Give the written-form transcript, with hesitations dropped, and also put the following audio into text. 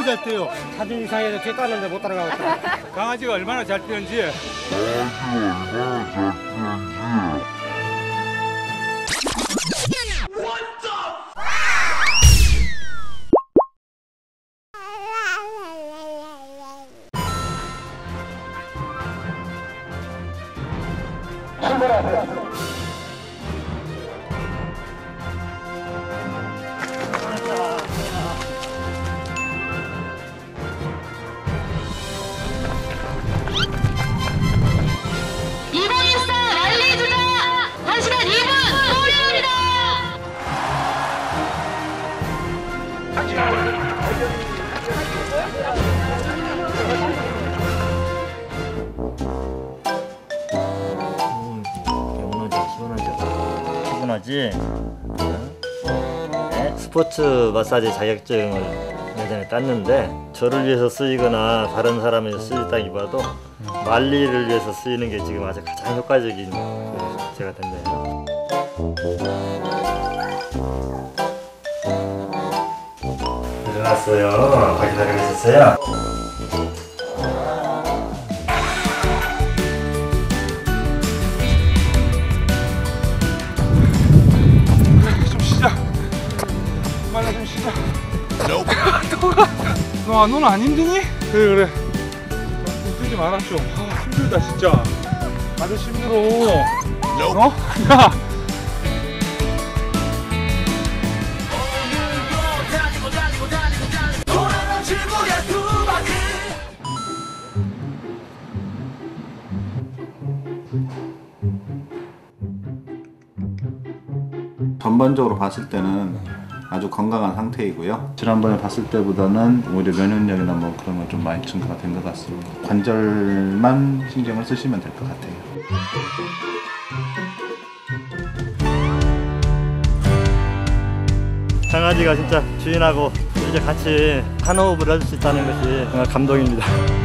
잘 뛰어요. 사진 이상해서 뒤에 땄는데 못 따라가고 있다. 강아지가 얼마나 잘 뛰는지. 피곤하지? 네? 스포츠 마사지 자격증을 예전에 땄는데 저를 위해서 쓰이거나 다른 사람을 위해서 쓰이다기보다도 말리를 위해서 쓰이는 게 지금 아주 가장 효과적인 제가 된대요. 일어났어요. 기다리고 있었어요. 빨리 좀 쉬자. 너는 안 힘드니? 그래. 힘들지 마라 좀. 힘들다 진짜. 아주 힘들어. 어? 야. 전반적으로 봤을 때는 아주 건강한 상태이고요. 지난번에 봤을 때보다는 오히려 면역력이나 뭐 그런 건 좀 많이 증가가 된 것 같습니다. 관절만 신경을 쓰시면 될 것 같아요. 강아지가 진짜 주인하고 이제 같이 한 호흡을 할 수 있다는 것이 정말 감동입니다.